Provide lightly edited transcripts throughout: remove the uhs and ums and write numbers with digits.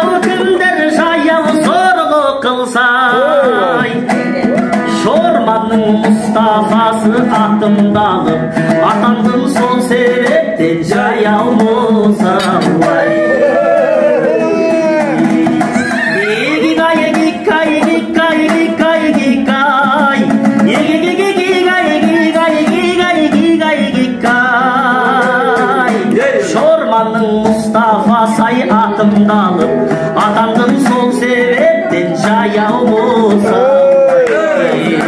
кімдер жаяу сорлы қылсай Шорманның Мұстафасы атымдалып атандым сол себептен жаяу мұзалай Мұстафасы атымдалып атандым сол себептен жаяу мұзалай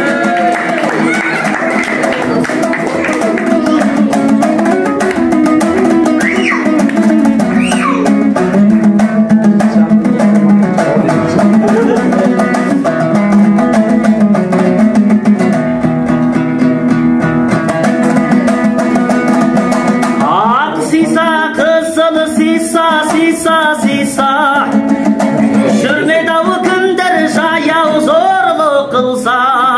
Жүрмеді-ау кімдер жаяу зорлы қылса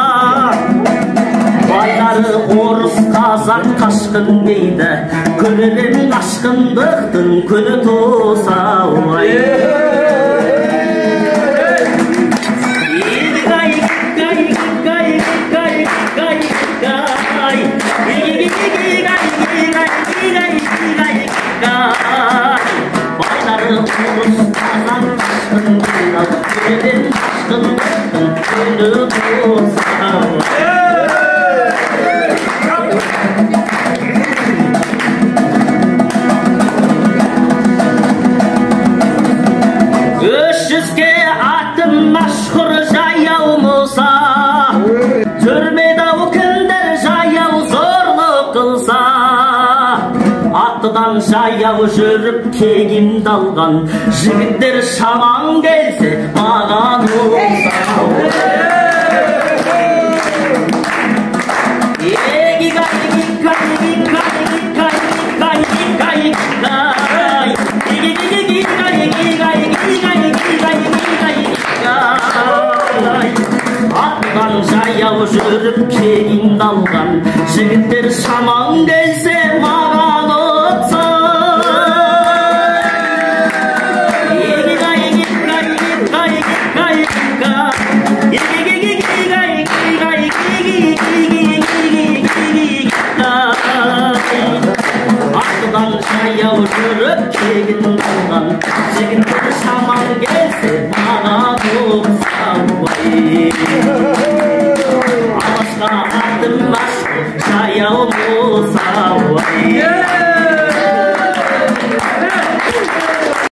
Байлары орыс қазақ қашқын дейді Көрерін қашқындықтың күні туса Жүзге атым машқұр жаяу мұса Жүрмеді-ау кімдер жаяу зорлы қылса Аттыдан жаяу жүріп кегімді алған жігіттер шаман келсе маған ұлса Аттыдан жаяу жүріп кегімді алған жігіттер шаман келсе маған ұлса Аттыдан жаяу жүріп кегімді алған жігіттер шаман келсе маған ұлса Алашқа атым машқұр жаяу мұса